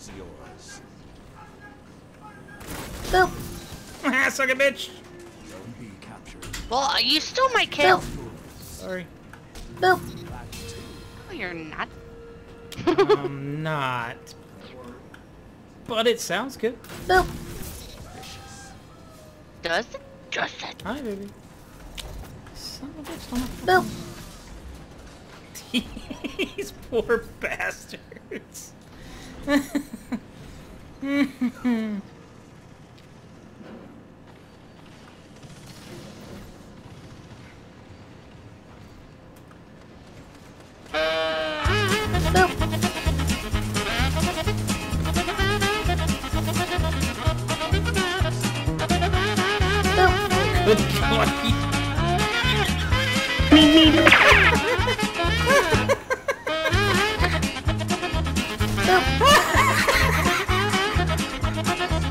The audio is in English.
is yours. Boop. Suck a bitch. Don't be captured. Well, you stole my kill. Sorry. Boop. No, you're not. I'm not. But it sounds good. Boop. Does it? Does it? Hi, baby. Son of a bitch. Boop. These poor bastards. Good God. Boop.